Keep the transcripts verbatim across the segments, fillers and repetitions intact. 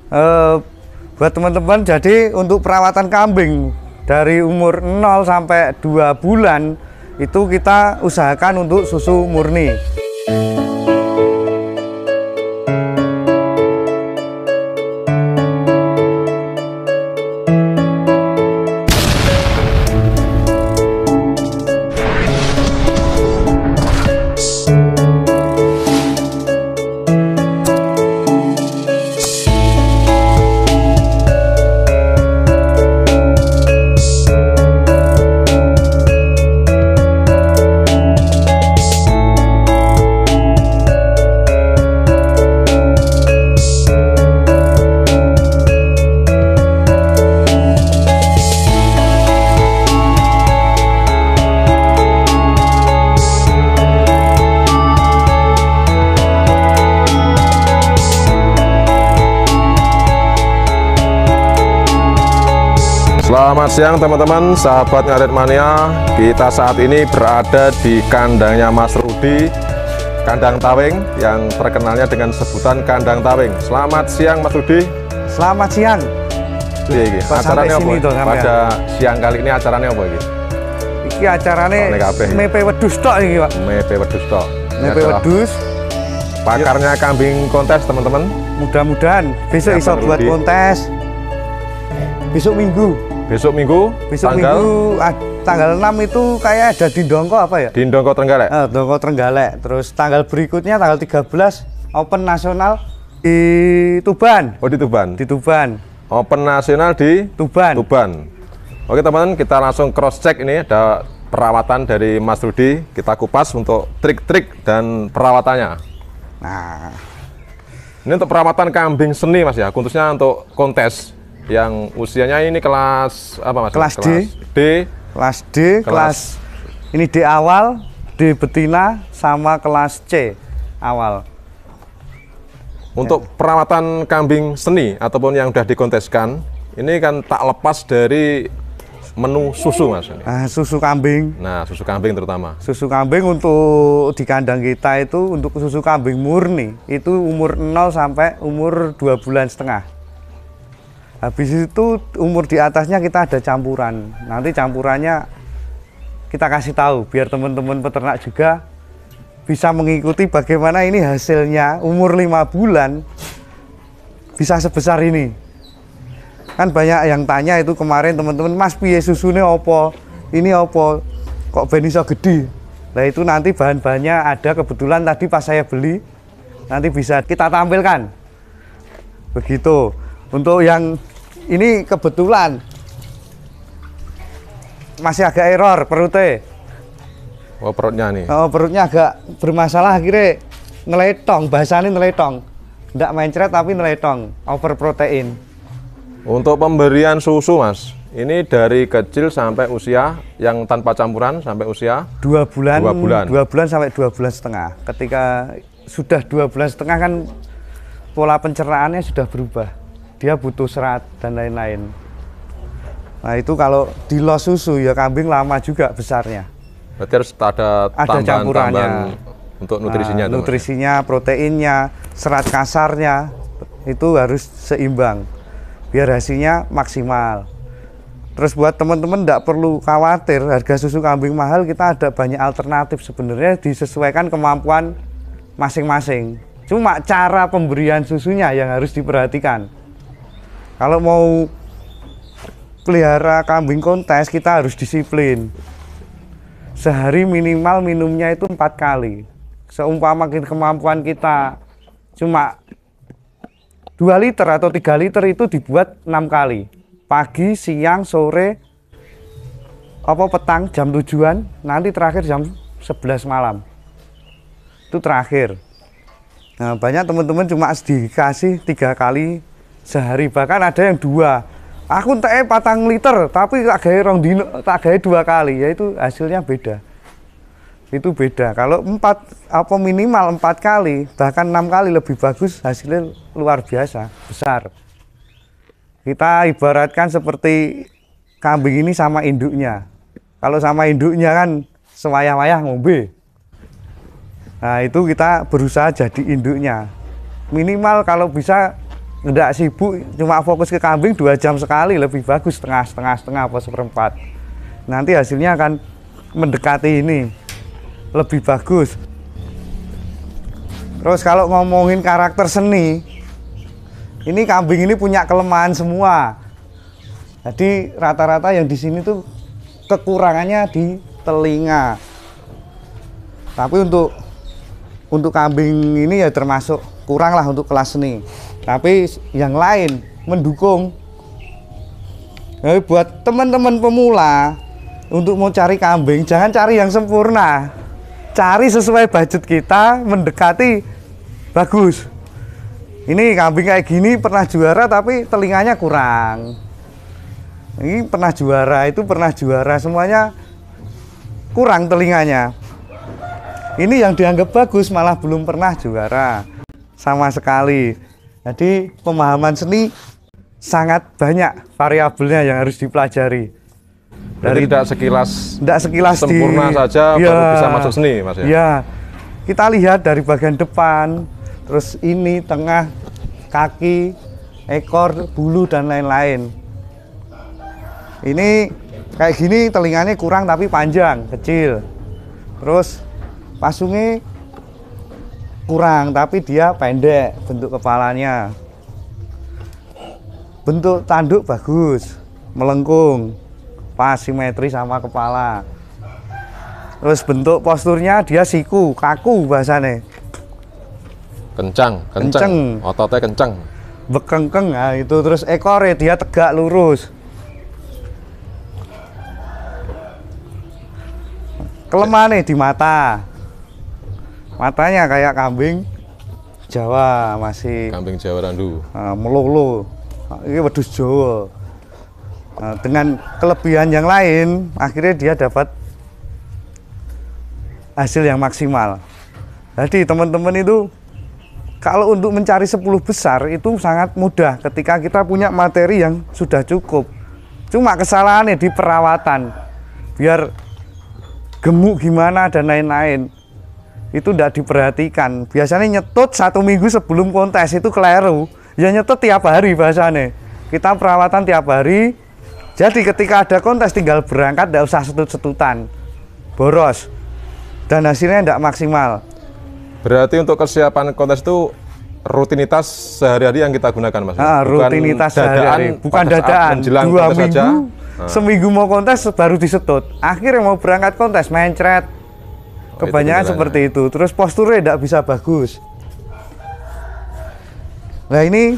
uh, buat teman-teman, jadi untuk perawatan kambing dari umur nol sampai dua bulan itu kita usahakan untuk susu murni. Selamat siang teman-teman, sahabat Ngarit Mania. Kita saat ini berada di kandangnya Mas Rudi, kandang tawing yang terkenalnya dengan sebutan kandang tawing. Selamat siang Mas Rudi. Selamat siang. Iya, iya. Acaranya apa? Pada siang kali ini acaranya apa ini? Iki acaranya mepe wedus tok iki, Pak. Mepe wedus tok. Mepe wedus. Pakarnya kambing kontes teman-teman. Mudah-mudahan besok iso buat kontes. Besok Minggu. Besok Minggu, besok tanggal Minggu ah, tanggal enam itu kayak ada di Dongko apa ya? Di Dongko Trenggalek. Eh, Dongko Trenggalek. Terus tanggal berikutnya tanggal tiga belas Open Nasional di Tuban. Oh, di Tuban. Di Tuban. Open Nasional di Tuban. Tuban. Oke teman-teman, kita langsung cross check ini, ada perawatan dari Mas Rudi. Kita kupas untuk trik-trik dan perawatannya. Nah, ini untuk perawatan kambing seni Mas ya, khususnya untuk kontes yang usianya ini kelas apa Mas? Kelas D. D. Kelas D, kelas, kelas ini D awal, D betina sama kelas C awal. Untuk ya. Perawatan kambing seni ataupun yang sudah dikonteskan, ini kan tak lepas dari menu susu Mas. Nah, susu kambing. Nah, susu kambing terutama. Susu kambing untuk di kandang kita itu untuk susu kambing murni itu umur nol sampai umur dua bulan setengah. Habis itu umur di atasnya kita ada campuran. Nanti campurannya kita kasih tahu biar teman-teman peternak juga bisa mengikuti bagaimana ini hasilnya umur lima bulan bisa sebesar ini. Kan banyak yang tanya itu kemarin teman-teman, Mas piye susunya opo? Ini opo? Kok ben iso gede? Nah itu nanti bahan-bahannya ada, kebetulan tadi pas saya beli nanti bisa kita tampilkan. Begitu. Untuk yang ini kebetulan masih agak error perutnya. Oh perutnya nih. Oh perutnya agak bermasalah, akhirnya ngeletong, bahasanya ngeletong. Tidak mencret tapi ngeletong, over protein. Untuk pemberian susu Mas, ini dari kecil sampai usia yang tanpa campuran sampai usia dua bulan. Dua bulan. Dua bulan sampai dua bulan setengah. Ketika sudah dua bulan setengah kan pola pencernaannya sudah berubah. Dia butuh serat dan lain-lain. Nah itu kalau di los susu ya kambing lama juga besarnya. Berarti harus ada tambahan-tambahan untuk nutrisinya. Nah, nutrisinya, ya? Proteinnya, serat kasarnya itu harus seimbang biar hasilnya maksimal. Terus buat teman-teman tidak perlu khawatir harga susu kambing mahal, kita ada banyak alternatif sebenarnya disesuaikan kemampuan masing-masing. Cuma cara pemberian susunya yang harus diperhatikan. Kalau mau pelihara kambing kontes kita harus disiplin. Sehari minimal minumnya itu empat kali. Seumpama kemampuan kita cuma dua liter atau tiga liter itu dibuat enam kali. Pagi, siang, sore, apa petang jam tujuan, nanti terakhir jam sebelas malam. Itu terakhir. Nah, banyak teman-teman cuma dikasih tiga kali sehari, bahkan ada yang dua. Aku entek patang liter tapi tak gawe rong dino, tak gawe dua kali, yaitu hasilnya beda. Itu beda. Kalau empat apa minimal empat kali, bahkan enam kali lebih bagus, hasilnya luar biasa, besar. Kita ibaratkan seperti kambing ini sama induknya. Kalau sama induknya kan sewayah-wayah ngombe. Nah, itu kita berusaha jadi induknya. Minimal kalau bisa nggak sibuk, cuma fokus ke kambing dua jam sekali lebih bagus, setengah setengah setengah apa seperempat. Nanti hasilnya akan mendekati ini, lebih bagus. Terus kalau ngomongin karakter seni, ini kambing ini punya kelemahan semua. Jadi rata-rata yang di sini tuh kekurangannya di telinga. Tapi untuk untuk kambing ini ya termasuk kurang lah untuk kelas seni. Tapi yang lain mendukung. Jadi buat teman-teman pemula untuk mau cari kambing, jangan cari yang sempurna, cari sesuai budget kita, mendekati bagus. Ini kambing kayak gini pernah juara tapi telinganya kurang. Ini pernah juara, itu pernah juara, semuanya kurang telinganya. Ini yang dianggap bagus malah belum pernah juara sama sekali. Jadi pemahaman seni sangat banyak variabelnya yang harus dipelajari. Dari tidak sekilas, tidak sekilas sempurna di, saja ya, baru bisa masuk seni, Mas ya. Ya, kita lihat dari bagian depan, terus ini tengah, kaki, ekor, bulu dan lain-lain. Ini kayak gini telinganya kurang tapi panjang, kecil. Terus pasungnya kurang tapi dia pendek bentuk kepalanya. Bentuk tanduk bagus, melengkung, pas simetri sama kepala. Terus bentuk posturnya dia siku, kaku bahasanya. Kencang, kencang, Kenceng. ototnya kencang. Bekengkeng, nah itu. Terus ekornya dia tegak lurus. Kelemahannya di mata. Matanya kayak kambing Jawa masih. Kambing Jawa Randu. Uh, melulu. Ini wedhus Jawa. Uh, dengan kelebihan yang lain, akhirnya dia dapat hasil yang maksimal. Jadi teman-teman itu kalau untuk mencari sepuluh besar itu sangat mudah ketika kita punya materi yang sudah cukup. Cuma kesalahannya di perawatan. Biar gemuk gimana dan lain-lain. Itu tidak diperhatikan. Biasanya nyetut satu minggu sebelum kontes itu keliru. Ya nyetut tiap hari bahasanya. Kita perawatan tiap hari. Jadi ketika ada kontes tinggal berangkat, tidak usah setut-setutan. Boros. Dan hasilnya tidak maksimal. Berarti untuk kesiapan kontes itu rutinitas sehari-hari yang kita gunakan, Mas. Ah, bukan rutinitas dadaan, sehari-hari. Bukan dadaan. Dua minggu, saja. Seminggu mau kontes baru disetut. Akhirnya mau berangkat kontes mencret. Kebanyakan oh, seperti itu. Terus posturnya tidak bisa bagus. Nah ini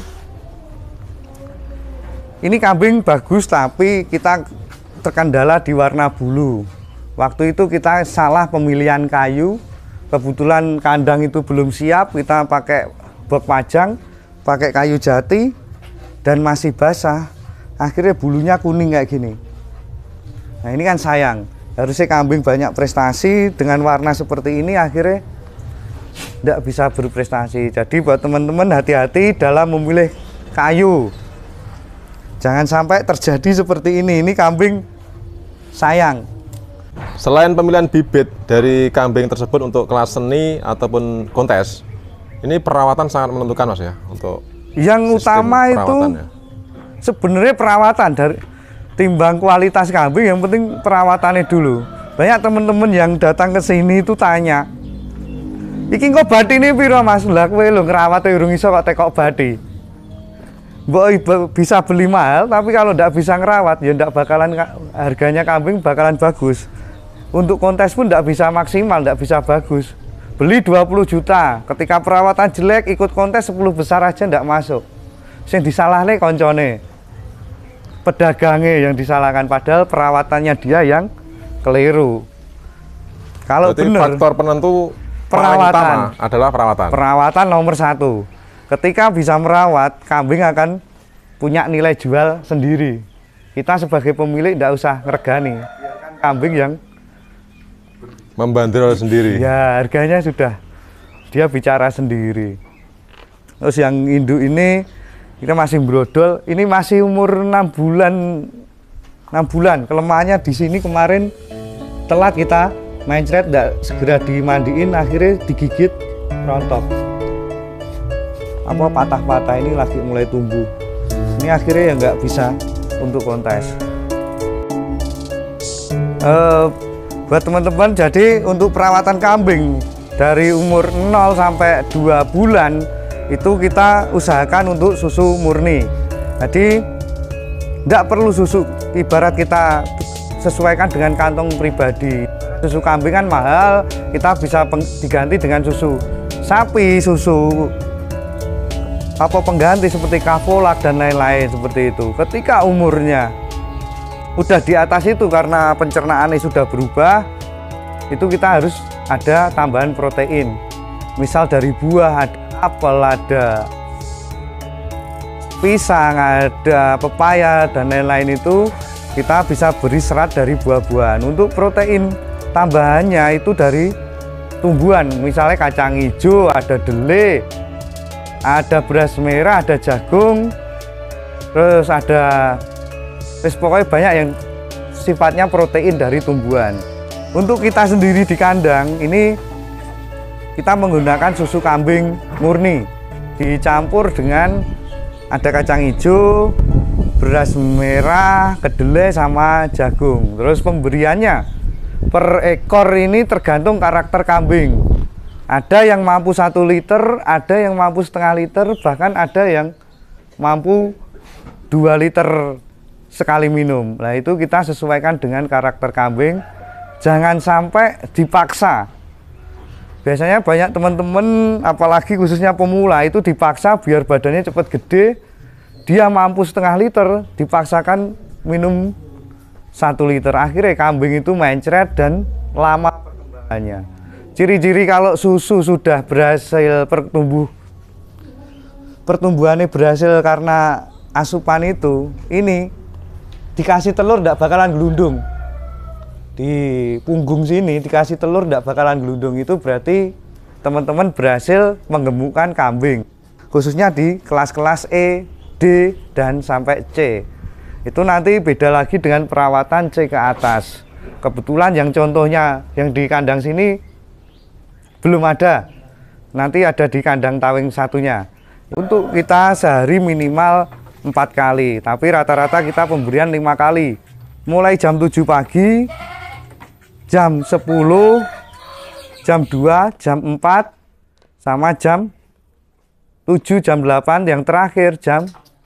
ini kambing bagus tapi kita terkendala di warna bulu. Waktu itu kita salah pemilihan kayu. Kebetulan kandang itu belum siap, kita pakai bok majang, pakai kayu jati dan masih basah. Akhirnya bulunya kuning kayak gini. Nah ini kan sayang. Harusnya kambing banyak prestasi, dengan warna seperti ini akhirnya tidak bisa berprestasi. Jadi buat teman-teman hati-hati dalam memilih kayu. Jangan sampai terjadi seperti ini. Ini kambing sayang. Selain pemilihan bibit dari kambing tersebut untuk kelas seni ataupun kontes, ini perawatan sangat menentukan, Mas ya, untuk yang utama itu sebenarnya perawatan dari timbang kualitas kambing, yang penting perawatannya dulu. Banyak teman-teman yang datang ke sini itu tanya, iki kok bathi ini piro Mas? Lah kowe lho ngrawate urung iso kok tekok bathi. Mbok bisa beli mahal, tapi kalau ndak bisa ngerawat ya ndak bakalan harganya kambing bakalan bagus. Untuk kontes pun ndak bisa maksimal, ndak bisa bagus. Beli dua puluh juta, ketika perawatan jelek ikut kontes sepuluh besar aja ndak masuk. Sing disalahne koncone. Pedagangnya yang disalahkan, padahal perawatannya dia yang keliru. Kalau benar, faktor penentu perawatan utama adalah perawatan. Perawatan nomor satu. Ketika bisa merawat, kambing akan punya nilai jual sendiri. Kita sebagai pemilik tidak usah ngeregani. Biarkan kambing yang membandrol sendiri. Ya harganya sudah dia bicara sendiri. Terus yang induk ini kita masih brodol, ini masih umur enam bulan. enam bulan, kelemahannya di sini kemarin telat kita mencret, tidak segera dimandiin, akhirnya digigit rontok. apa patah-patah ini lagi mulai tumbuh. Ini akhirnya ya nggak bisa untuk kontes. Uh, buat teman-teman, jadi untuk perawatan kambing dari umur nol sampai dua bulan itu kita usahakan untuk susu murni. Jadi tidak perlu susu, ibarat kita sesuaikan dengan kantong pribadi. Susu kambing kan mahal, kita bisa diganti dengan susu sapi, susu apa pengganti seperti Kafolak dan lain-lain seperti itu. Ketika umurnya udah di atas itu karena pencernaannya sudah berubah, itu kita harus ada tambahan protein. Misal dari buah, ada apel, ada pisang, ada pepaya dan lain-lain, itu kita bisa beri serat dari buah-buahan. Untuk protein tambahannya itu dari tumbuhan, misalnya kacang hijau, ada delai, ada beras merah, ada jagung, terus ada, terus pokoknya banyak yang sifatnya protein dari tumbuhan. Untuk kita sendiri di kandang ini kita menggunakan susu kambing murni dicampur dengan ada kacang hijau, beras merah, kedelai sama jagung. Terus pemberiannya per ekor ini tergantung karakter kambing. Ada yang mampu satu liter, ada yang mampu setengah liter, bahkan ada yang mampu dua liter sekali minum. Nah, itu kita sesuaikan dengan karakter kambing. Jangan sampai dipaksa. Biasanya banyak teman-teman, apalagi khususnya pemula, itu dipaksa biar badannya cepat gede. Dia mampu setengah liter, dipaksakan minum satu liter. Akhirnya kambing itu mencret dan lama perkembangannya. Ciri-ciri kalau susu sudah berhasil pertumbuh, pertumbuhannya berhasil karena asupan itu, ini dikasih telur tidak bakalan gelundung. Di punggung sini dikasih telur tidak bakalan gelundung, itu berarti teman-teman berhasil menggemukkan kambing. Khususnya di kelas-kelas E, D, dan sampai C. Itu nanti beda lagi dengan perawatan C ke atas. Kebetulan yang contohnya yang di kandang sini belum ada, nanti ada di kandang Tawing satunya. Untuk kita sehari minimal empat kali, tapi rata-rata kita pemberian lima kali. Mulai jam tujuh pagi, jam sepuluh, jam dua, jam empat, sama jam tujuh, jam delapan, yang terakhir jam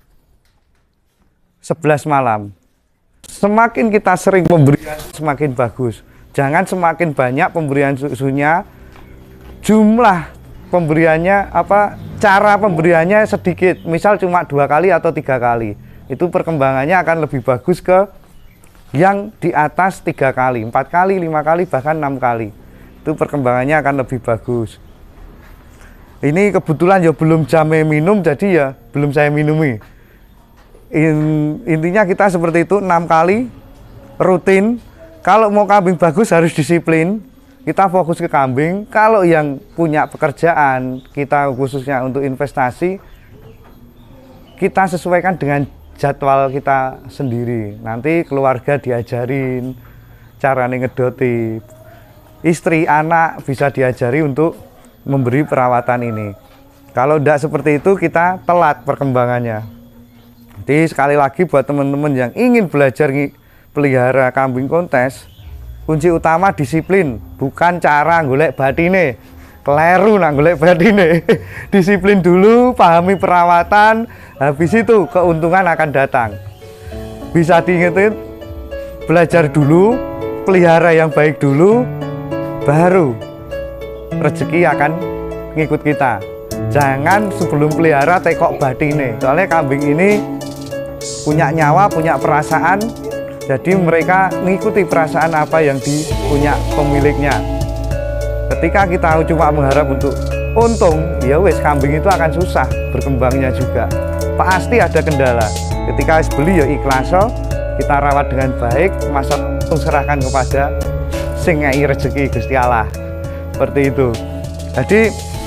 sebelas malam. Semakin kita sering pemberian semakin bagus. Jangan semakin banyak pemberian susunya, jumlah pemberiannya apa cara pemberiannya sedikit, misal cuma dua kali atau tiga kali, itu perkembangannya akan lebih bagus ke yang di atas tiga kali, empat kali, lima kali, bahkan enam kali, itu perkembangannya akan lebih bagus. Ini kebetulan ya belum jamnya minum, jadi ya belum saya minumi. In, intinya kita seperti itu, enam kali rutin. Kalau mau kambing bagus harus disiplin. Kita fokus ke kambing. Kalau yang punya pekerjaan, kita khususnya untuk investasi, kita sesuaikan dengan jadwal kita sendiri. Nanti keluarga diajarin cara ngedoti, istri, anak bisa diajari untuk memberi perawatan ini. Kalau tidak seperti itu, kita telat perkembangannya. Jadi sekali lagi buat teman-teman yang ingin belajar pelihara kambing kontes, kunci utama disiplin, bukan cara golek batine. Keleru nak golek batine. Disiplin dulu, pahami perawatan, habis itu keuntungan akan datang. Bisa diingetin, belajar dulu, pelihara yang baik dulu, baru rezeki akan ngikut kita. Jangan sebelum pelihara tekok batine. Soalnya kambing ini punya nyawa, punya perasaan. Jadi mereka mengikuti perasaan apa yang dipunya pemiliknya. Ketika kita cuma mengharap untuk untung, ya wes kambing itu akan susah berkembangnya juga. Pasti ada kendala. Ketika beli ya ikhlas, kita rawat dengan baik, masa serahkan kepada sing ngai rezeki Gusti Allah. Seperti itu. Jadi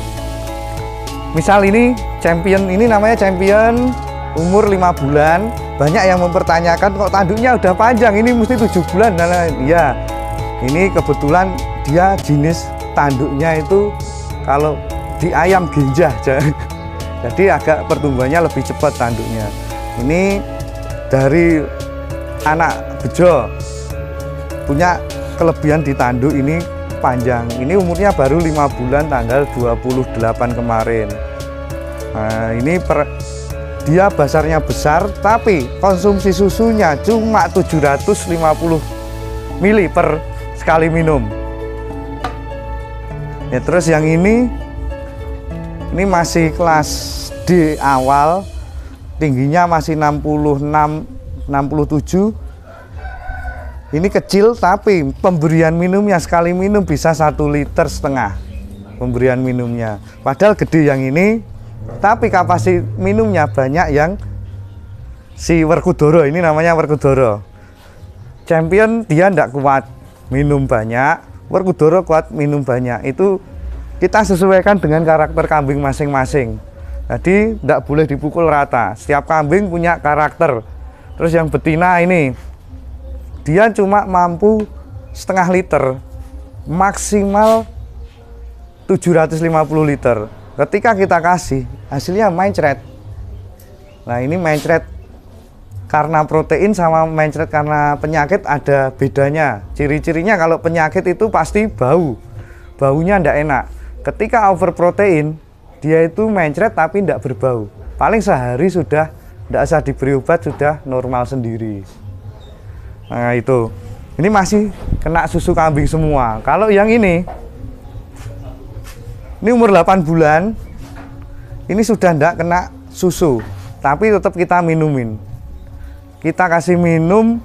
misal ini champion, ini namanya champion umur lima bulan. Banyak yang mempertanyakan kok tanduknya udah panjang, ini mesti tujuh bulan dan lain. Ya, ini kebetulan dia jenis tanduknya itu kalau di ayam ginjah. jadi agak pertumbuhannya lebih cepat tanduknya. Ini dari anak bejo punya kelebihan di tanduk ini panjang. Ini umurnya baru lima bulan tanggal dua puluh delapan kemarin. Nah, ini per, dia basarnya besar tapi konsumsi susunya cuma tujuh ratus lima puluh mili per sekali minum. Ya, terus yang ini ini masih kelas D awal, tingginya masih enam puluh enam enam puluh tujuh. Ini kecil tapi pemberian minumnya sekali minum bisa satu liter setengah pemberian minumnya. Padahal gede yang ini, tapi kapasitas minumnya banyak yang si Werkudara, ini namanya Werkudara. Champion dia tidak kuat minum banyak, Werkudara kuat minum banyak. Itu kita sesuaikan dengan karakter kambing masing-masing. Jadi tidak boleh dipukul rata. Setiap kambing punya karakter. Terus yang betina ini dia cuma mampu setengah liter, maksimal tujuh ratus lima puluh liter. Ketika kita kasih, hasilnya mencret. Nah, ini mencret karena protein sama mencret karena penyakit ada bedanya. Ciri-cirinya kalau penyakit itu pasti bau, baunya tidak enak. Ketika over protein, dia itu mencret tapi tidak berbau. Paling sehari sudah tidak usah diberi obat, sudah normal sendiri. Nah, itu ini masih kena susu kambing semua. Kalau yang ini ini umur delapan bulan, ini sudah tidak kena susu, tapi tetap kita minumin. Kita kasih minum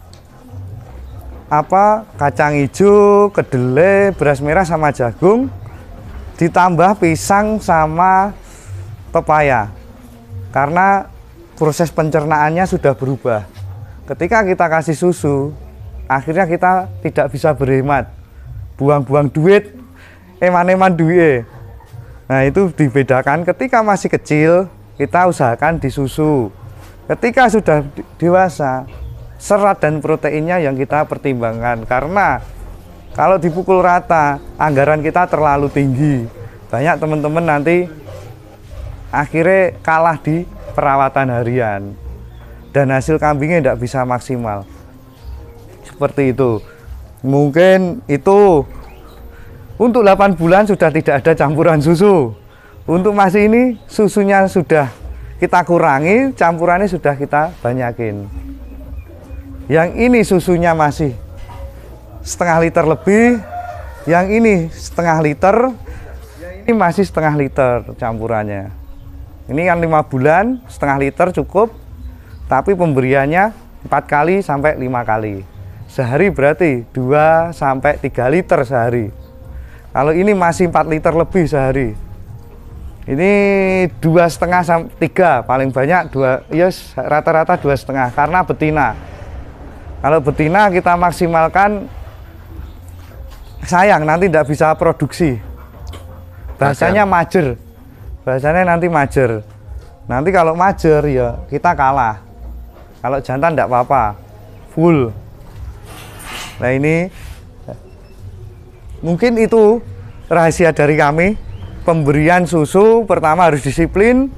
apa kacang hijau, kedelai, beras merah sama jagung, ditambah pisang sama pepaya, karena proses pencernaannya sudah berubah. Ketika kita kasih susu, akhirnya kita tidak bisa berhemat, buang-buang duit, eman-eman duit. Nah, itu dibedakan. Ketika masih kecil, kita usahakan disusu. Ketika sudah dewasa, serat dan proteinnya yang kita pertimbangkan. Karena kalau dipukul rata, anggaran kita terlalu tinggi. Banyak teman-teman nanti akhirnya kalah di perawatan harian. Dan hasil kambingnya tidak bisa maksimal. Seperti itu. Mungkin itu untuk delapan bulan sudah tidak ada campuran susu. Untuk masih ini susunya sudah kita kurangi, campurannya sudah kita banyakin. Yang ini susunya masih setengah liter lebih, yang ini setengah liter, yang ini masih setengah liter campurannya. Ini kan lima bulan, setengah liter cukup. Tapi pemberiannya empat kali sampai lima kali sehari, berarti dua sampai tiga liter sehari. Kalau ini masih empat liter lebih sehari, ini dua setengah sampai tiga, paling banyak dua, yes, rata-rata dua setengah karena betina. Kalau betina kita maksimalkan, sayang nanti tidak bisa produksi, bahasanya majer, bahasanya nanti majer. Nanti kalau majer ya kita kalah. Kalau jantan tidak apa-apa, full. Nah, ini mungkin itu rahasia dari kami. Pemberian susu pertama harus disiplin.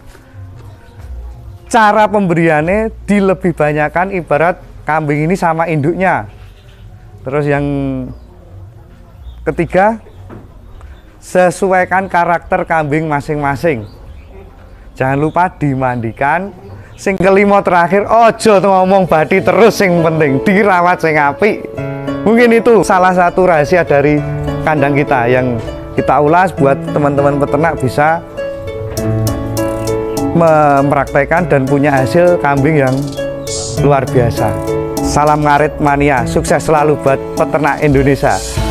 Cara pemberiannya dilebih banyakkan, ibarat kambing ini sama induknya. Terus yang ketiga, sesuaikan karakter kambing masing-masing. Jangan lupa dimandikan. Sing kelima terakhir, ojo ngomong badi terus, sing penting dirawat sing apik. Mungkin itu salah satu rahasia dari kandang kita yang kita ulas buat teman-teman peternak bisa mempraktekkan dan punya hasil kambing yang luar biasa. Salam ngarit mania, sukses selalu buat peternak Indonesia.